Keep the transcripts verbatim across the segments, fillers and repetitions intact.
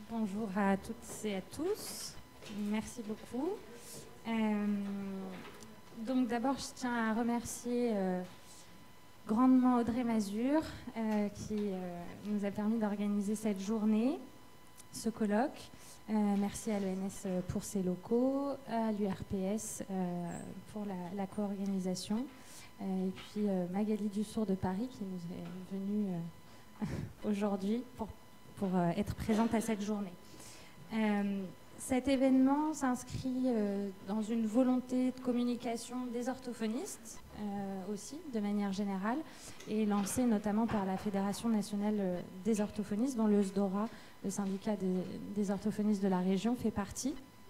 Bonjour à toutes et à tous. Merci beaucoup. Euh, donc d'abord, je tiens à remercier euh, grandement Audrey Mazur euh, qui euh, nous a permis d'organiser cette journée, ce colloque. Euh, merci à l'E N S pour ses locaux, à l'U R P S euh, pour la, la co-organisation, euh, et puis euh, Magali Dussour de Paris qui nous est venue euh, aujourd'hui pour, pour euh, être présente à cette journée. Euh, cet événement s'inscrit euh, dans une volonté de communication des orthophonistes euh, aussi, de manière générale, et lancé notamment par la Fédération nationale des orthophonistes, dont le S D O R A, le syndicat des, des orthophonistes de la région, fait partie.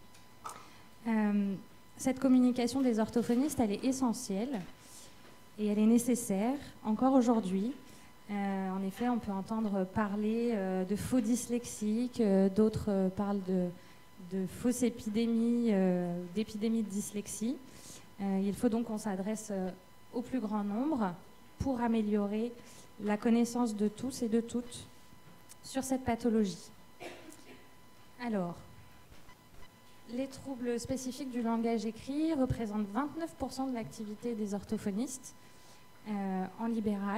Euh, cette communication des orthophonistes, elle est essentielle et elle est nécessaire encore aujourd'hui. Euh, en effet, on peut entendre parler euh, de faux dyslexiques, euh, d'autres euh, parlent de, de fausses épidémies, euh, d'épidémies de dyslexie. Euh, il faut donc qu'on s'adresse euh, au plus grand nombre pour améliorer la connaissance de tous et de toutes sur cette pathologie. Alors, les troubles spécifiques du langage écrit représentent vingt-neuf pour cent de l'activité des orthophonistes euh, en libéral.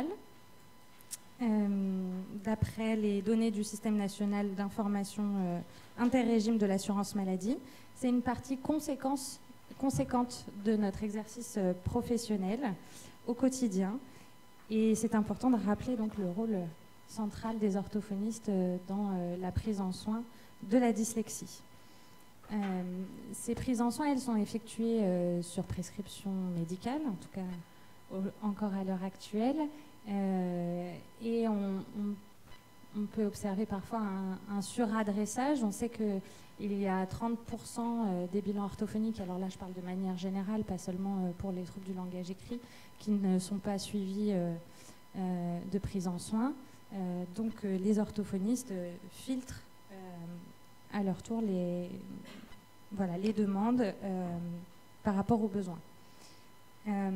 Euh, d'après les données du système national d'information euh, interrégime de l'assurance maladie, c'est une partie conséquence, conséquente de notre exercice euh, professionnel au quotidien. Et c'est important de rappeler donc le rôle central des orthophonistes euh, dans euh, la prise en soin de la dyslexie. Euh, ces prises en soin, elles sont effectuées euh, sur prescription médicale, en tout cas au, encore à l'heure actuelle. Euh, et on, on, on peut observer parfois un, un suradressage. On sait qu'il y a trente pour cent des bilans orthophoniques, alors là je parle de manière générale, pas seulement pour les troubles du langage écrit, qui ne sont pas suivis euh, euh, de prise en soin. Euh, donc euh, les orthophonistes euh, filtrent euh, à leur tour les, voilà, les demandes euh, par rapport aux besoins. Euh,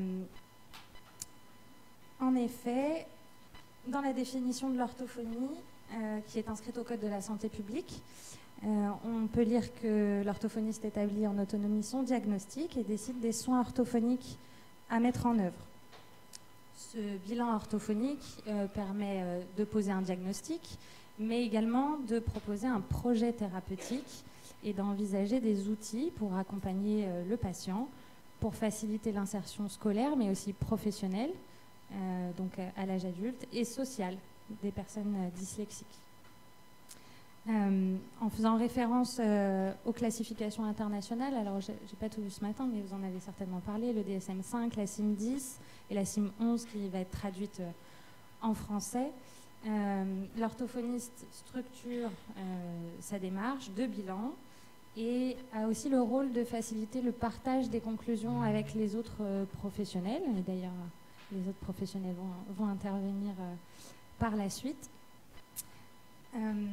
En effet, dans la définition de l'orthophonie, euh, qui est inscrite au Code de la santé publique, euh, on peut lire que l'orthophoniste établit en autonomie son diagnostic et décide des soins orthophoniques à mettre en œuvre. Ce bilan orthophonique euh, permet euh, de poser un diagnostic, mais également de proposer un projet thérapeutique et d'envisager des outils pour accompagner euh, le patient, pour faciliter l'insertion scolaire, mais aussi professionnelle, Euh, donc à l'âge adulte, et social des personnes euh, dyslexiques. Euh, en faisant référence euh, aux classifications internationales, alors j'ai pas tout vu ce matin, mais vous en avez certainement parlé, le D S M cinq, la C I M dix et la C I M onze qui va être traduite euh, en français. Euh, L'orthophoniste structure euh, sa démarche de bilan et a aussi le rôle de faciliter le partage des conclusions avec les autres euh, professionnels, et d'ailleurs les autres professionnels vont, vont intervenir euh, par la suite. Euh,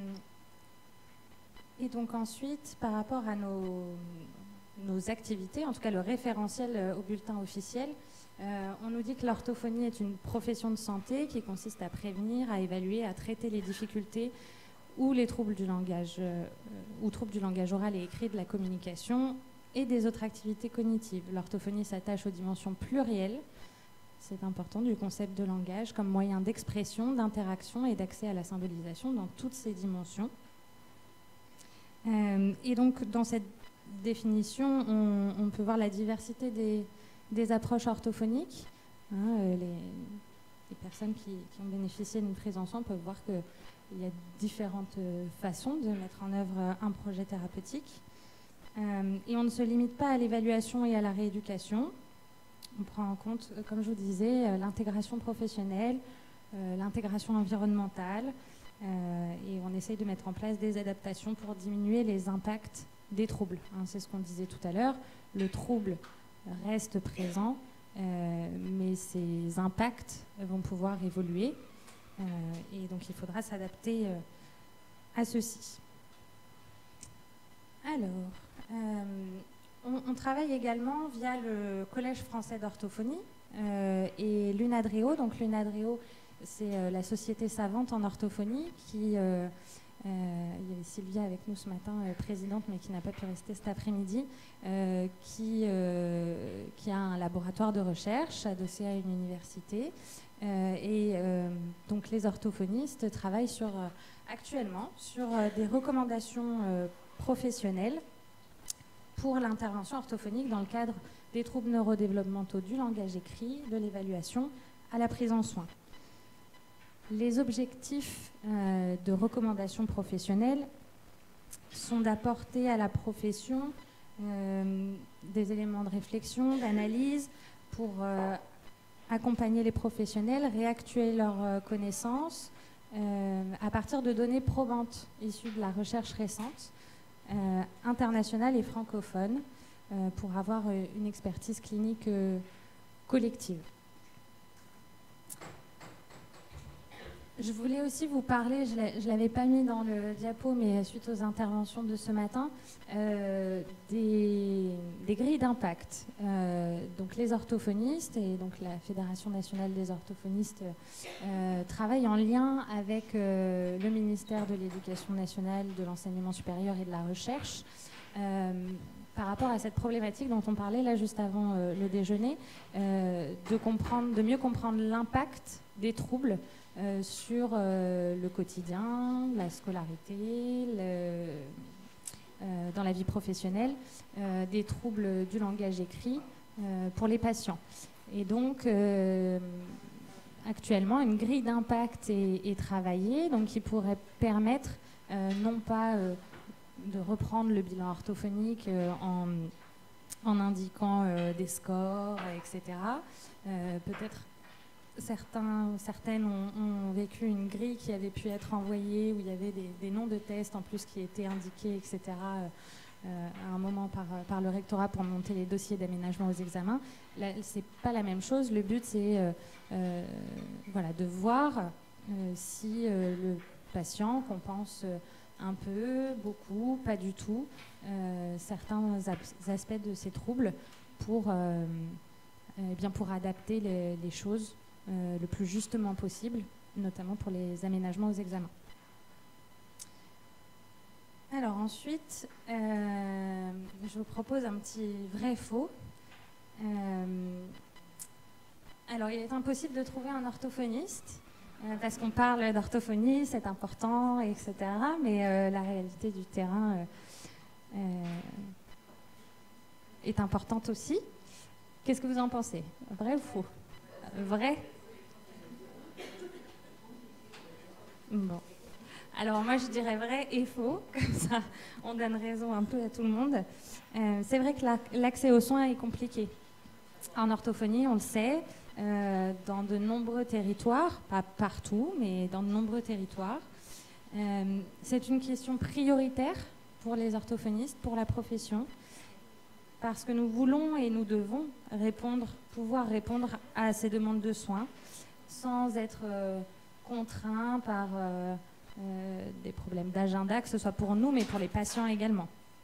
et donc ensuite, par rapport à nos, nos activités, en tout cas le référentiel euh, au bulletin officiel, euh, on nous dit que l'orthophonie est une profession de santé qui consiste à prévenir, à évaluer, à traiter les difficultés ou les troubles du langage, euh, ou troubles du langage oral et écrit, de la communication et des autres activités cognitives. L'orthophonie s'attache aux dimensions plurielles, c'est important, du concept de langage comme moyen d'expression, d'interaction et d'accès à la symbolisation dans toutes ces dimensions. Euh, et donc, dans cette définition, on, on peut voir la diversité des, des approches orthophoniques. Hein, euh, les, les personnes qui, qui ont bénéficié d'une prise en soin peuvent voir qu'il y a différentes façons de mettre en œuvre un projet thérapeutique. Euh, et on ne se limite pas à l'évaluation et à la rééducation. On prend en compte, comme je vous disais, l'intégration professionnelle, euh, l'intégration environnementale, euh, et on essaye de mettre en place des adaptations pour diminuer les impacts des troubles. Hein, c'est ce qu'on disait tout à l'heure, le trouble reste présent, euh, mais ses impacts vont pouvoir évoluer, euh, et donc il faudra s'adapter euh, à ceci. Alors... Euh, On, on travaille également via le Collège français d'orthophonie euh, et l'UNADREO. Donc l'UNADREO, c'est euh, la société savante en orthophonie qui euh, Euh, il y avait Sylvia avec nous ce matin, euh, présidente, mais qui n'a pas pu rester cet après-midi, euh, qui, euh, qui a un laboratoire de recherche adossé à une université. Euh, et euh, donc les orthophonistes travaillent sur, euh, actuellement sur euh, des recommandations euh, professionnelles pour l'intervention orthophonique dans le cadre des troubles neurodéveloppementaux du langage écrit, de l'évaluation à la prise en soins. Les objectifs euh, de recommandation professionnelle sont d'apporter à la profession euh, des éléments de réflexion, d'analyse pour euh, accompagner les professionnels, réactuer leurs euh, connaissances euh, à partir de données probantes issues de la recherche récente, euh, internationale et francophone, euh, pour avoir euh, une expertise clinique euh, collective. Je voulais aussi vous parler, je ne l'avais pas mis dans le diapo, mais suite aux interventions de ce matin, euh, des, des grilles d'impact. Euh, donc les orthophonistes et donc la Fédération nationale des orthophonistes euh, travaillent en lien avec euh, le ministère de l'Éducation nationale, de l'enseignement supérieur et de la recherche euh, par rapport à cette problématique dont on parlait là juste avant euh, le déjeuner, euh, de, comprendre, de mieux comprendre l'impact des troubles Euh, sur euh, le quotidien, la scolarité, le, euh, dans la vie professionnelle, euh, des troubles du langage écrit euh, pour les patients. Et donc, euh, actuellement, une grille d'impact est, est travaillée, donc qui pourrait permettre euh, non pas euh, de reprendre le bilan orthophonique euh, en, en indiquant euh, des scores, et cetera. Euh, peut-être Certains, certaines ont, ont vécu une grille qui avait pu être envoyée, où il y avait des, des noms de tests en plus qui étaient indiqués, et cetera, euh, à un moment par, par le rectorat pour monter les dossiers d'aménagement aux examens. Là, c'est pas la même chose. Le but, c'est euh, euh, voilà, de voir euh, si euh, le patient compense un peu, beaucoup, pas du tout, euh, certains aspects de ces troubles pour, euh, eh bien, pour adapter les, les choses Euh, le plus justement possible, notamment pour les aménagements aux examens. Alors ensuite, euh, je vous propose un petit vrai-faux. Euh, alors il est impossible de trouver un orthophoniste, euh, parce qu'on parle d'orthophonie, c'est important, et cetera. Mais euh, la réalité du terrain euh, euh, est importante aussi. Qu'est-ce que vous en pensez? Vrai ou faux? Vrai? Bon. Alors moi je dirais vrai et faux, comme ça on donne raison un peu à tout le monde. Euh, c'est vrai que l'accès aux soins est compliqué. En orthophonie, on le sait, euh, dans de nombreux territoires, pas partout, mais dans de nombreux territoires. Euh, c'est une question prioritaire pour les orthophonistes, pour la profession, parce que nous voulons et nous devons répondre, pouvoir répondre à ces demandes de soins sans être euh, contraints par euh, euh, des problèmes d'agenda, que ce soit pour nous, mais pour les patients également.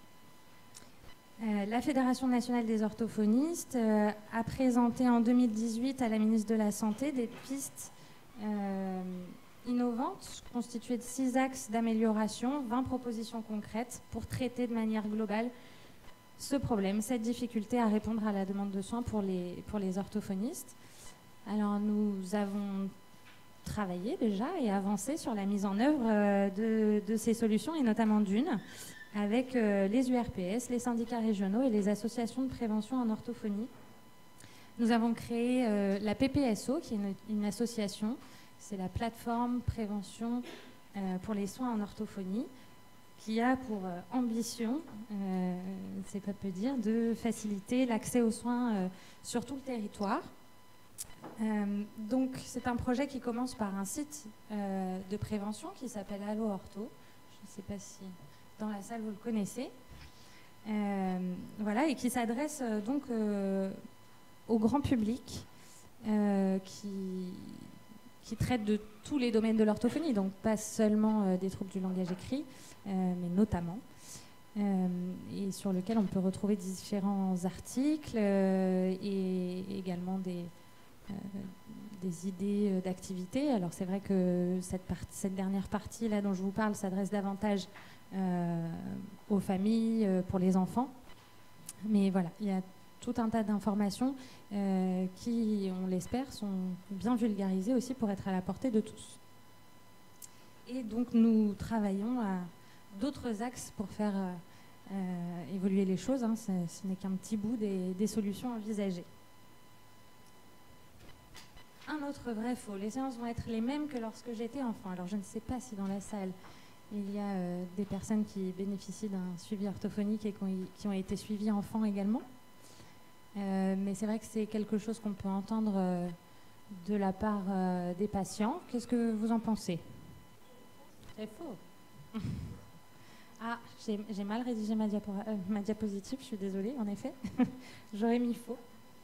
Euh, la Fédération nationale des orthophonistes euh, a présenté en deux mille dix-huit à la ministre de la Santé des pistes euh, innovantes constituées de six axes d'amélioration, vingt propositions concrètes pour traiter de manière globale ce problème, cette difficulté à répondre à la demande de soins pour les, pour les orthophonistes. Alors nous avons travaillé déjà et avancé sur la mise en œuvre euh, de, de ces solutions, et notamment d'une, avec euh, les U R P S, les syndicats régionaux et les associations de prévention en orthophonie. Nous avons créé euh, la P P S O, qui est une, une association, c'est la plateforme prévention euh, pour les soins en orthophonie, qui a pour euh, ambition, euh, c'est pas peu dire, de faciliter l'accès aux soins euh, sur tout le territoire. Euh, donc c'est un projet qui commence par un site euh, de prévention qui s'appelle Allo Ortho. Je ne sais pas si dans la salle vous le connaissez. Euh, voilà, et qui s'adresse euh, donc euh, au grand public, euh, qui, qui traite de tous les domaines de l'orthophonie, donc pas seulement euh, des troubles du langage écrit, euh, mais notamment, euh, et sur lequel on peut retrouver différents articles euh, et également des, euh, des idées euh, d'activités. Alors c'est vrai que cette, partie, cette dernière partie là dont je vous parle s'adresse davantage euh, aux familles, euh, pour les enfants. Mais voilà, il y a tout un tas d'informations euh, qui, on l'espère, sont bien vulgarisées aussi pour être à la portée de tous. Et donc nous travaillons à d'autres axes pour faire euh, euh, évoluer les choses. Hein. Ce n'est qu'un petit bout des, des solutions envisagées. Un autre vrai faux. Les séances vont être les mêmes que lorsque j'étais enfant. Alors je ne sais pas si dans la salle il y a euh, des personnes qui bénéficient d'un suivi orthophonique et qui ont, qui ont été suivies enfants également. Euh, mais c'est vrai que c'est quelque chose qu'on peut entendre euh, de la part euh, des patients. Qu'est-ce que vous en pensez? C'est faux. Ah, j'ai mal rédigé ma, diapo euh, ma diapositive, je suis désolée, en effet. J'aurais mis faux.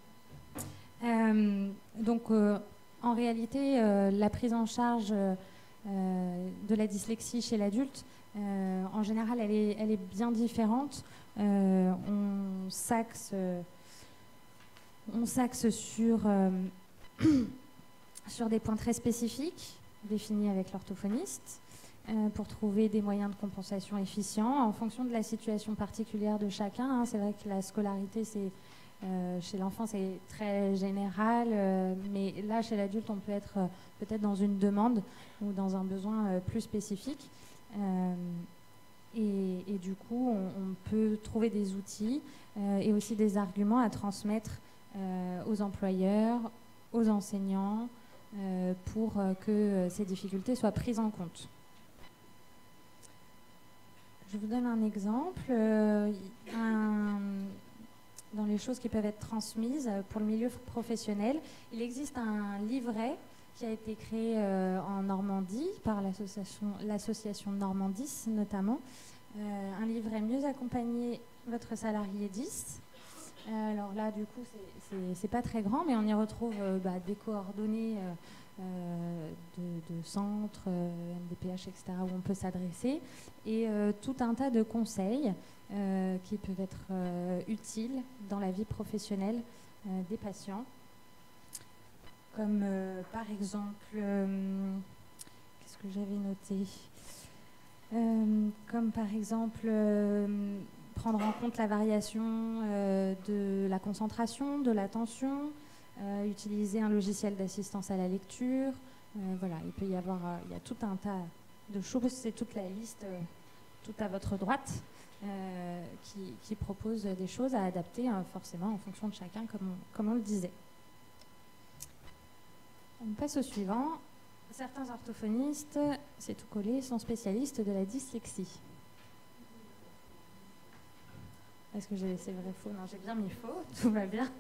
Euh, donc, euh, en réalité, euh, la prise en charge euh, de la dyslexie chez l'adulte, euh, en général, elle est, elle est bien différente. Euh, on s'axe euh, on s'axe sur, euh, sur des points très spécifiques, définis avec l'orthophoniste, euh, pour trouver des moyens de compensation efficients en fonction de la situation particulière de chacun. Hein. C'est vrai que la scolarité, c'est... Euh, chez l'enfant, c'est très général, euh, mais là, chez l'adulte, on peut être euh, peut-être dans une demande ou dans un besoin euh, plus spécifique. Euh, et, et du coup, on, on peut trouver des outils euh, et aussi des arguments à transmettre euh, aux employeurs, aux enseignants, euh, pour euh, que ces difficultés soient prises en compte. Je vous donne un exemple. Euh, un, dans les choses qui peuvent être transmises pour le milieu professionnel, il existe un livret qui a été créé euh, en Normandie par l'association l'association Normandis notamment, euh, un livret Mieux accompagner votre salarié dix. Euh, alors là, du coup, c'est pas très grand, mais on y retrouve euh, bah, des coordonnées euh, euh, de, de centres, euh, M D P H, et cetera, où on peut s'adresser, et euh, tout un tas de conseils euh, qui peuvent être euh, utiles dans la vie professionnelle euh, des patients. Comme euh, par exemple, euh, qu'est-ce que j'avais noté euh, Comme par exemple, euh, prendre en compte la variation euh, de la concentration, de l'attention, euh, utiliser un logiciel d'assistance à la lecture. Euh, voilà, il peut y avoir, euh, il y a tout un tas de choses, c'est toute la liste, euh, tout à votre droite, euh, qui, qui propose des choses à adapter hein, forcément en fonction de chacun, comme on, comme on le disait. On passe au suivant. Certains orthophonistes, c'est tout collé, sont spécialistes de la dyslexie. Est-ce que j'ai laissé vrai faux? Non, j'ai bien mis faux, tout va bien.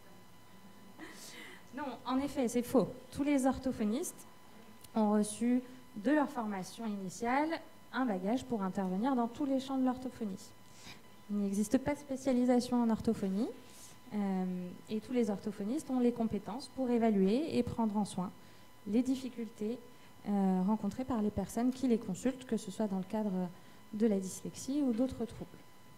Non, en effet, c'est faux. Tous les orthophonistes ont reçu de leur formation initiale un bagage pour intervenir dans tous les champs de l'orthophonie. Il n'existe pas de spécialisation en orthophonie. Euh, et tous les orthophonistes ont les compétences pour évaluer et prendre en soin les difficultés euh, rencontrées par les personnes qui les consultent, que ce soit dans le cadre de la dyslexie ou d'autres troubles.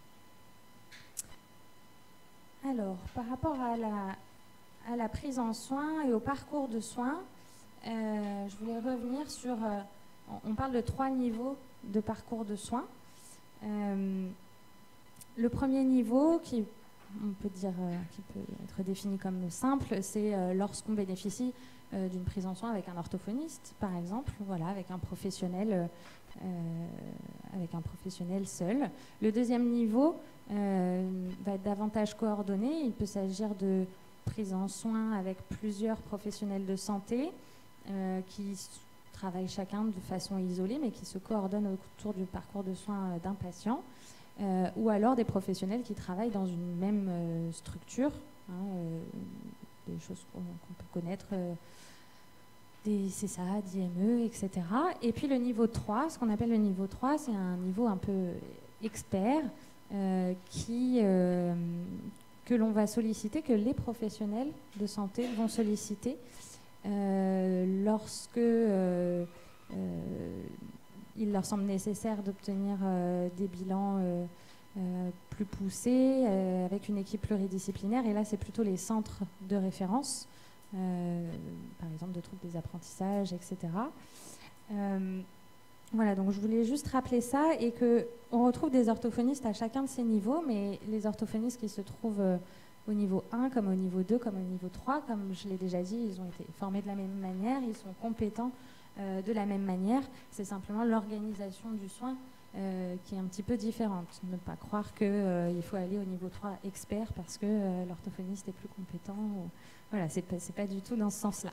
Alors, par rapport à la, à la prise en soin et au parcours de soins, euh, je voulais revenir sur... Euh, on parle de trois niveaux de parcours de soins. Euh, le premier niveau, qui on peut dire, euh, qui peut être défini comme simple, c'est euh, lorsqu'on bénéficie euh, d'une prise en soin avec un orthophoniste, par exemple, voilà, avec un professionnel, euh, avec un professionnel seul. Le deuxième niveau euh, va être davantage coordonné. Il peut s'agir de prise en soin avec plusieurs professionnels de santé euh, qui travaillent chacun de façon isolée, mais qui se coordonnent autour du parcours de soins d'un patient. Euh, ou alors des professionnels qui travaillent dans une même euh, structure, hein, euh, des choses qu'on qu'on peut connaître, euh, des C S A, d'I M E, et cetera. Et puis le niveau trois, ce qu'on appelle le niveau trois, c'est un niveau un peu expert euh, qui, euh, que l'on va solliciter, que les professionnels de santé vont solliciter euh, lorsque euh, euh, il leur semble nécessaire d'obtenir euh, des bilans euh, euh, plus poussés euh, avec une équipe pluridisciplinaire. Et là, c'est plutôt les centres de référence euh, par exemple de troubles des apprentissages, et cetera. Euh, voilà, donc je voulais juste rappeler ça et qu'on retrouve des orthophonistes à chacun de ces niveaux, mais les orthophonistes qui se trouvent euh, au niveau un, comme au niveau deux, comme au niveau trois, comme je l'ai déjà dit, ils ont été formés de la même manière, ils sont compétents euh, de la même manière. C'est simplement l'organisation du soin euh, qui est un petit peu différente. Ne pas croire qu'il euh, faut aller au niveau trois expert parce que euh, l'orthophoniste est plus compétent. Ou... Voilà, c'est pas, c'est pas du tout dans ce sens-là.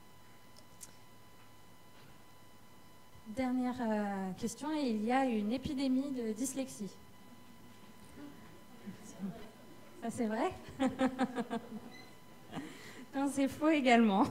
Dernière euh, question, il y a une épidémie de dyslexie. Ça, c'est vrai? Non, c'est faux également.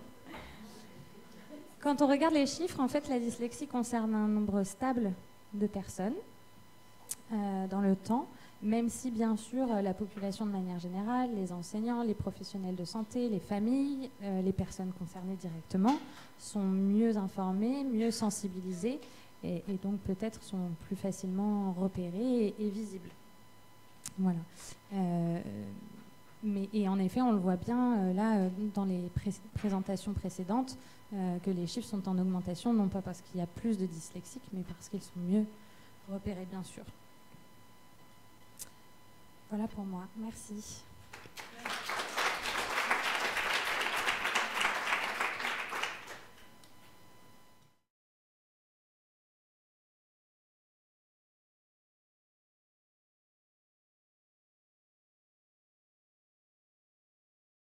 Quand on regarde les chiffres, en fait, la dyslexie concerne un nombre stable de personnes euh, dans le temps, même si, bien sûr, la population de manière générale, les enseignants, les professionnels de santé, les familles, euh, les personnes concernées directement, sont mieux informés, mieux sensibilisés et, et donc peut-être sont plus facilement repérés et, et visibles. Voilà. Euh, mais, et en effet, on le voit bien euh, là euh, dans les pré présentations précédentes euh, que les chiffres sont en augmentation, non pas parce qu'il y a plus de dyslexiques, mais parce qu'ils sont mieux repérés, bien sûr. Voilà pour moi. Merci.